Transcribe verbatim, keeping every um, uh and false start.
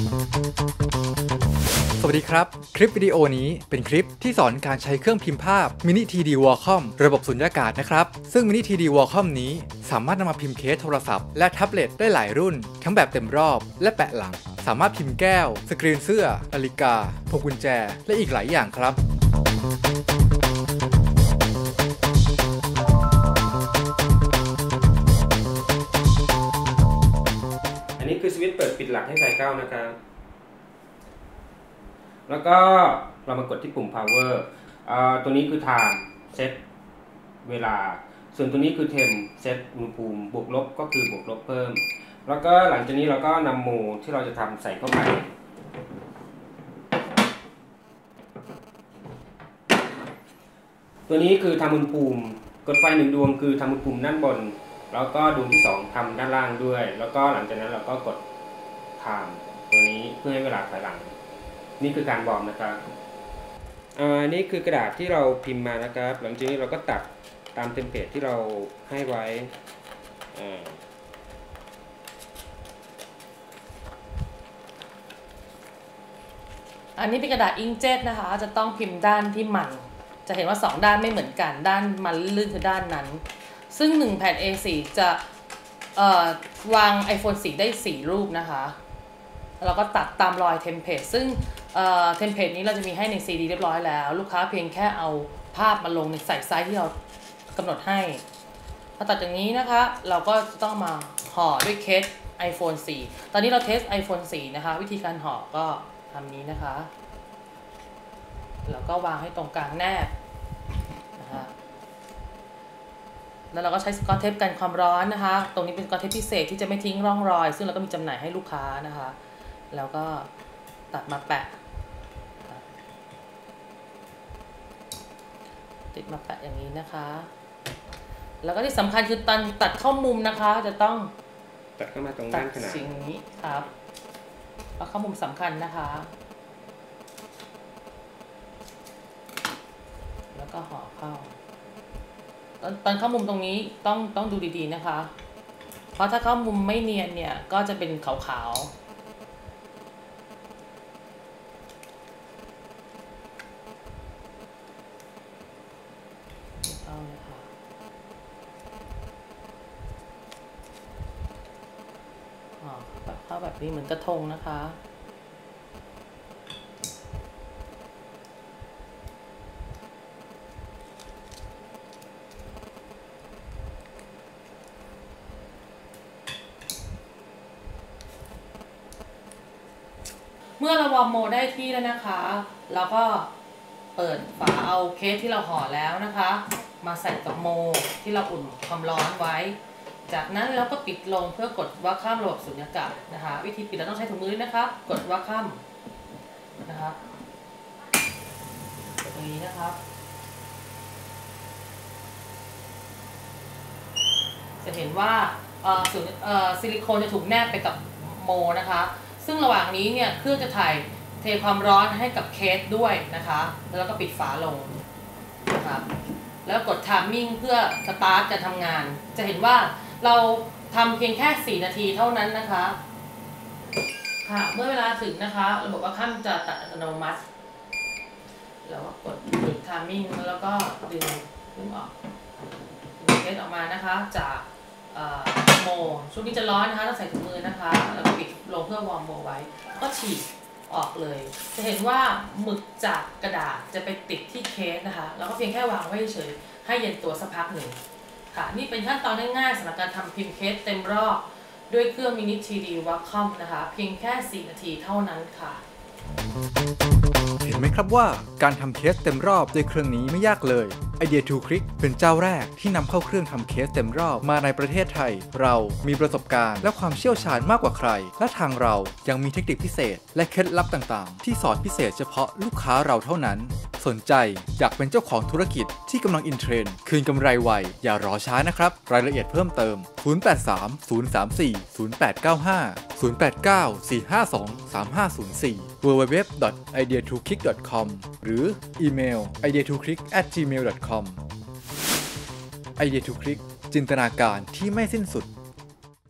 สวัสดีครับคลิปวิดีโอนี้เป็นคลิปที่สอนการใช้เครื่องพิมพ์ภาพ Mini ที ดี Wacom ระบบสุญญากาศนะครับซึ่ง Mini ที ดี Wacom นี้สามารถนำมาพิมพ์เคสโทรศัพท์และแท็บเล็ตได้หลายรุ่นทั้งแบบเต็มรอบและแปะหลังสามารถพิมพ์แก้วสกรีนเสื้อนาฬิกาพวงกุญแจและอีกหลายอย่างครับอันนี้คือสวิตช์เปิดปิดหลักให้สายเก้านะครับแล้วก็เรามากดที่ปุ่ม power ตัวนี้คือ time set เวลาส่วนตัวนี้คือ temp set อุณหภูมิบวกลบก็คือบวกลบเพิ่มแล้วก็หลังจากนี้เราก็นำโหมดที่เราจะทำใส่เข้าไปตัวนี้คือทำอุณหภูมิกดไฟหนึ่งดวงคือทำอุณหภูมิด้านบนแล้วก็ดวงที่สองทำด้านล่างด้วยแล้วก็หลังจากนั้นเราก็กด time ตัวนี้เพื่อให้เวลาถอยหลังนี่คือการวอร์มนะครับอ่านี่คือกระดาษที่เราพิมพ์มานะครับหลังจากนี้เราก็ตัดตามเทมเพลตที่เราให้ไว้อ่าอันนี้เป็นกระดาษอิงเจ็ตนะคะจะต้องพิมพ์ด้านที่มันจะเห็นว่าสองด้านไม่เหมือนกันด้านมันลื่นคือด้านนั้นซึ่งหนึ่งแผ่น เอ โฟร์ จะเอ่อวาง ไอโฟน โฟร์ ได้สี่รูปนะคะเราก็ตัดตามรอยเทมเพลตซึ่งเอ่อเทมเพลตนี้เราจะมีให้ใน ซี ดี เรียบร้อยแล้วลูกค้าเพียงแค่เอาภาพมาลงในใส่ไซส์ที่เรากำหนดให้พอตัดอย่างนี้นะคะเราก็ต้องมาห่อด้วยเคส ไอโฟน โฟร์ ตอนนี้เราเทส ไอโฟน โฟร์ นะคะวิธีการห่อก็ทำนี้นะคะแล้วก็วางให้ตรงกลางแนบนะคะแล้วเราก็ใช้สกอตเทปกันความร้อนนะคะตรงนี้เป็นสกอตเทปพิเศษที่จะไม่ทิ้งร่องรอยซึ่งเราก็มีจำหน่ายให้ลูกค้านะคะแล้วก็ตัดมาแปะติดมาแปะอย่างนี้นะคะแล้วก็ที่สำคัญคือตอนตัดเข้ามุมนะคะจะต้องตัดเข้ามาตรงด้านขนาดสิ่งนี้ครับเอาเข้ามุมสำคัญนะคะแล้วก็ห่อเข้าตอนตอนเข้ามุมตรงนี้ต้องต้องดูดีๆนะคะเพราะถ้าเข้ามุมไม่เนียนเนี่ยก็จะเป็นขาวๆเข้านะคะอ๋อเข้าแบบนี้เหมือนกระทงนะคะเมื่อเราวอร์มโมได้ที่แล้วนะคะเราก็เปิดฝาเอาเคสที่เราห่อแล้วนะคะมาใส่กับโมที่เราอุ่นความร้อนไว้จากนั้นเราก็ปิดลงเพื่อกดว่าข้ามระบบสุญญากาศนะคะวิธีปิดเราต้องใช้ถุงมือนะคะกดว่าข้ามนะคะอย่างนี้นะคะจะเห็นว่าซิลิโคนจะถูกแนบไปกับโมนะคะซึ่งระหว่างนี้เนี่ยเครื่องจะถ่ายเทความร้อนให้กับเคสด้วยนะคะแล้วก็ปิดฝาลงนะคะแล้วกด timing เพื่อสตาร์ทการทำงานจะเห็นว่าเราทำเพียงแค่สี่นาทีเท่านั้นนะคะค่ะเมื่อเวลาถึงนะคะระบบว่าข้ามจะตัดอัตโนมัติแล้วก็กดหยุด timing แล้วก็ดึงดึงออกดึงเคสออกมานะคะจากโมช่วงนี้จะร้อนนะคะต้องใส่ถุงมือนะคะแล้วก็ปิดลงเพื่อวอร์มโมไว้ก็ฉีกออกเลยจะเห็นว่าหมึกจากกระดาษจะไปติดที่เคสนะคะแล้วก็เพียงแค่วางไว้เฉยให้เย็นตัวสักพักหนึ่งค่ะนี่เป็นขั้นตอนง่ายๆสำหรับการทำพิมพ์เคสเต็มรอบด้วยเครื่อง Mini ที ดี Wacom นะคะเพียงแค่สี่นาทีเท่านั้นค่ะเห็นไหมครับว่าการทำเคสเต็มรอบด้วยเครื่องนี้ไม่ยากเลยไอเดีย ทู คลิก เป็นเจ้าแรกที่นำเข้าเครื่องทำเคสเต็มรอบมาในประเทศไทยเรามีประสบการณ์และความเชี่ยวชาญมากกว่าใครและทางเรายังมีเทคนิคพิเศษและเคล็ดลับต่างๆที่สอนพิเศษเฉพาะลูกค้าเราเท่านั้นสนใจอยากเป็นเจ้าของธุรกิจที่กำลังอินเทรนด์คืนกำไรไวอย่ารอช้านะครับรายละเอียดเพิ่มเติมศูนย์ แปด สาม ศูนย์ สาม สี่ ศูนย์ แปด เก้า ห้า ศูนย์ แปด เก้า สี่ ห้า สอง สาม ห้า ศูนย์ สี่ ดับเบิลยู ดับเบิลยู ดับเบิลยู ดอท ไอเดีย ทู คลิก ดอท คอม หรืออีเมล ไอเดีย ทู คลิก แอท จีเมล ดอท คอม ไอเดีย ทู คลิก จินตนาการที่ไม่สิ้นสุด